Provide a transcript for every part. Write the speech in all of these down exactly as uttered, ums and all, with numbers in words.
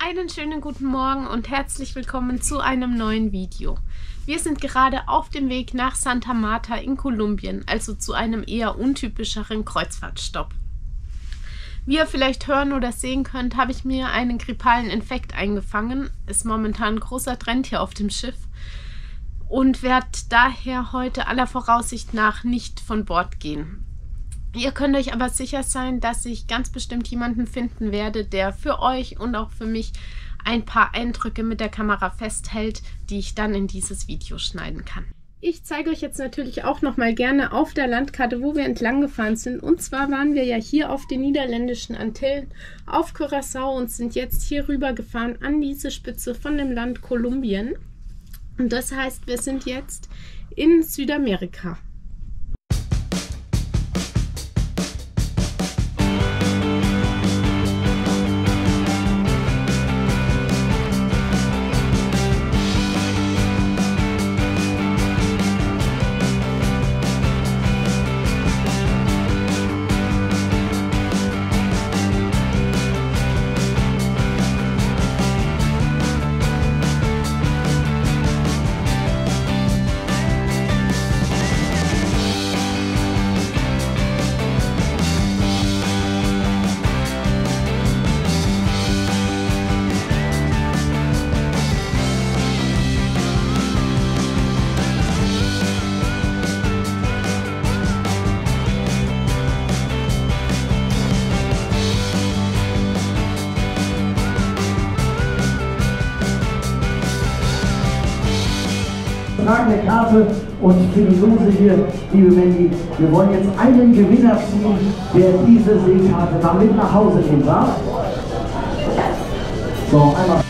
Einen schönen guten Morgen und herzlich willkommen zu einem neuen Video. Wir sind gerade auf dem Weg nach Santa Marta in Kolumbien, also zu einem eher untypischeren Kreuzfahrtstopp. Wie ihr vielleicht hören oder sehen könnt, habe ich mir einen grippalen Infekt eingefangen. Ist momentan ein großer Trend hier auf dem Schiff und werde daher heute aller Voraussicht nach nicht von Bord gehen. Ihr könnt euch aber sicher sein, dass ich ganz bestimmt jemanden finden werde, der für euch und auch für mich ein paar Eindrücke mit der Kamera festhält, die ich dann in dieses Video schneiden kann. Ich zeige euch jetzt natürlich auch noch mal gerne auf der Landkarte, wo wir entlang gefahren sind. Und zwar waren wir ja hier auf den niederländischen Antillen auf Curaçao und sind jetzt hier rüber gefahren an diese Spitze von dem Land Kolumbien. Und das heißt, wir sind jetzt in Südamerika. Der Karte und für die Lose hier, liebe Mandy, wir wollen jetzt einen Gewinner ziehen, der diese Seekarte mal mit nach Hause nehmen darf. So, einmal.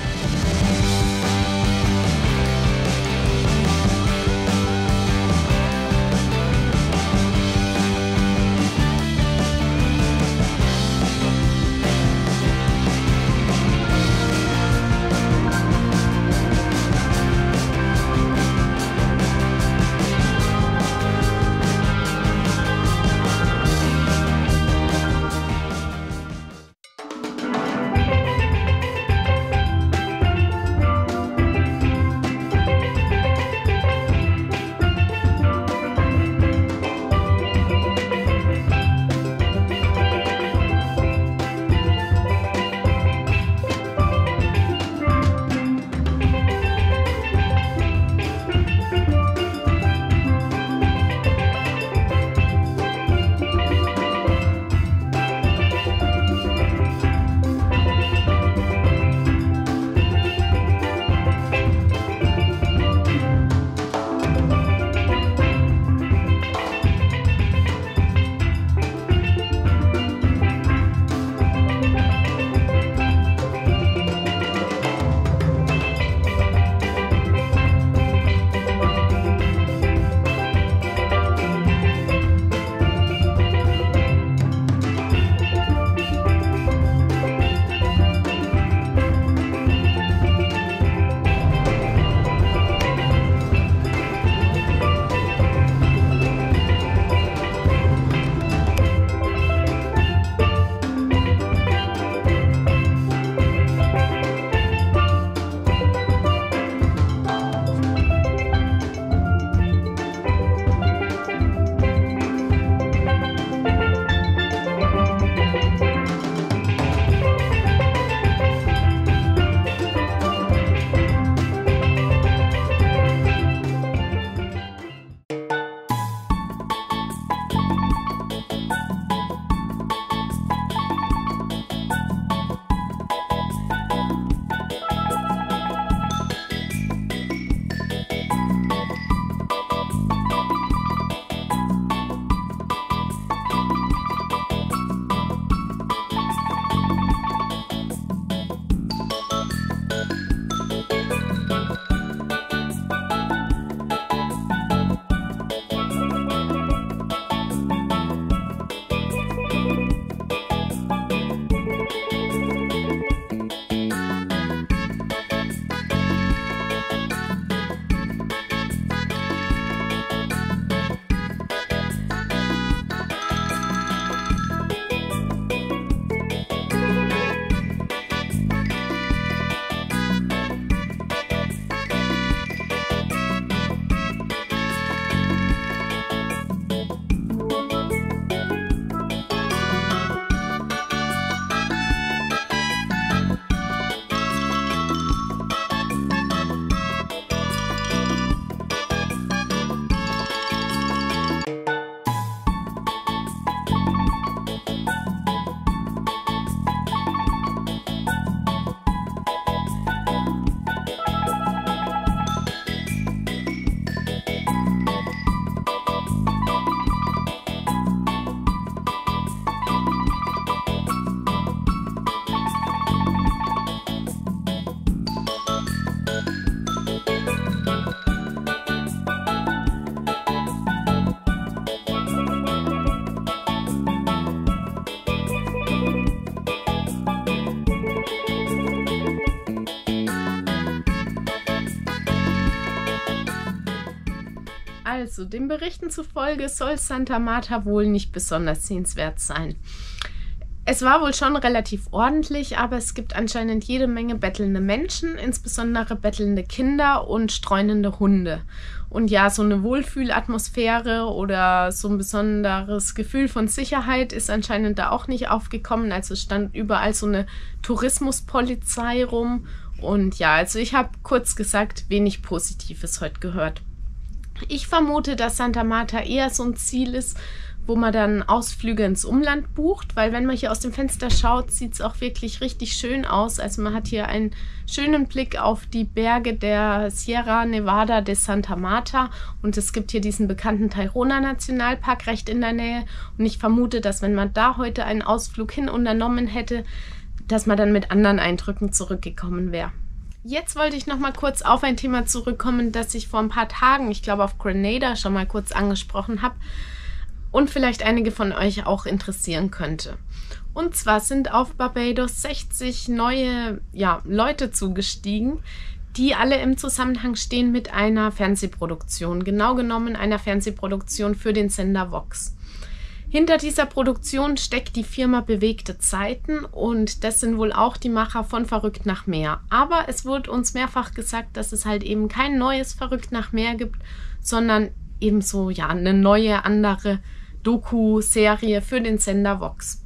Also, den Berichten zufolge soll Santa Marta wohl nicht besonders sehenswert sein. Es war wohl schon relativ ordentlich, aber es gibt anscheinend jede Menge bettelnde Menschen, insbesondere bettelnde Kinder und streunende Hunde. Und ja, so eine Wohlfühlatmosphäre oder so ein besonderes Gefühl von Sicherheit ist anscheinend da auch nicht aufgekommen. Also stand überall so eine Tourismuspolizei rum. Und ja, also ich habe kurz gesagt wenig Positives heute gehört. Ich vermute, dass Santa Marta eher so ein Ziel ist, wo man dann Ausflüge ins Umland bucht, weil wenn man hier aus dem Fenster schaut, sieht es auch wirklich richtig schön aus. Also man hat hier einen schönen Blick auf die Berge der Sierra Nevada de Santa Marta und es gibt hier diesen bekannten Tayrona Nationalpark recht in der Nähe und ich vermute, dass wenn man da heute einen Ausflug hin unternommen hätte, dass man dann mit anderen Eindrücken zurückgekommen wäre. Jetzt wollte ich noch mal kurz auf ein Thema zurückkommen, das ich vor ein paar Tagen, ich glaube auf Grenada, schon mal kurz angesprochen habe und vielleicht einige von euch auch interessieren könnte. Und zwar sind auf Barbados sechzig neue ja, Leute zugestiegen, die alle im Zusammenhang stehen mit einer Fernsehproduktion, genau genommen einer Fernsehproduktion für den Sender Vox. Hinter dieser Produktion steckt die Firma Bewegte Zeiten und das sind wohl auch die Macher von Verrückt nach Meer. Aber es wurde uns mehrfach gesagt, dass es halt eben kein neues Verrückt nach Meer gibt, sondern eben so ja, eine neue, andere Doku-Serie für den Sender Vox.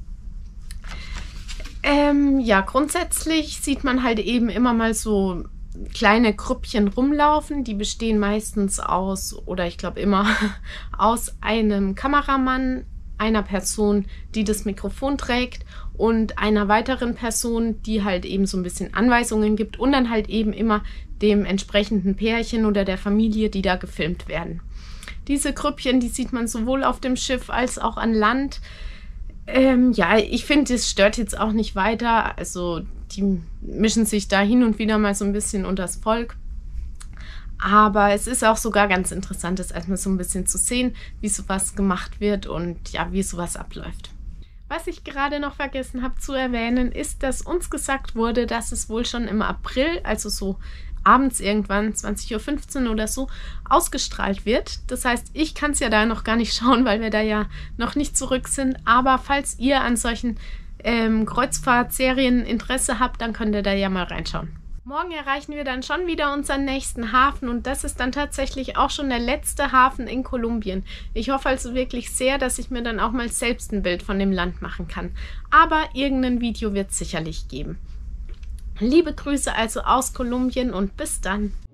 Ähm, ja, grundsätzlich sieht man halt eben immer mal so kleine Grüppchen rumlaufen. Die bestehen meistens aus, oder ich glaube immer, aus einem Kameramann, einer Person, die das Mikrofon trägt und einer weiteren Person, die halt eben so ein bisschen Anweisungen gibt und dann halt eben immer dem entsprechenden Pärchen oder der Familie, die da gefilmt werden. Diese Grüppchen, die sieht man sowohl auf dem Schiff als auch an Land. Ähm, ja, ich finde, das stört jetzt auch nicht weiter. Also die mischen sich da hin und wieder mal so ein bisschen unters Volk. Aber es ist auch sogar ganz interessant, das erstmal so ein bisschen zu sehen, wie sowas gemacht wird und ja, wie sowas abläuft. Was ich gerade noch vergessen habe zu erwähnen, ist, dass uns gesagt wurde, dass es wohl schon im April, also so abends irgendwann, zwanzig Uhr fünfzehn oder so, ausgestrahlt wird. Das heißt, ich kann es ja da noch gar nicht schauen, weil wir da ja noch nicht zurück sind. Aber falls ihr an solchen ähm, Kreuzfahrtserien Interesse habt, dann könnt ihr da ja mal reinschauen. Morgen erreichen wir dann schon wieder unseren nächsten Hafen und das ist dann tatsächlich auch schon der letzte Hafen in Kolumbien. Ich hoffe also wirklich sehr, dass ich mir dann auch mal selbst ein Bild von dem Land machen kann. Aber irgendein Video wird es sicherlich geben. Liebe Grüße also aus Kolumbien und bis dann.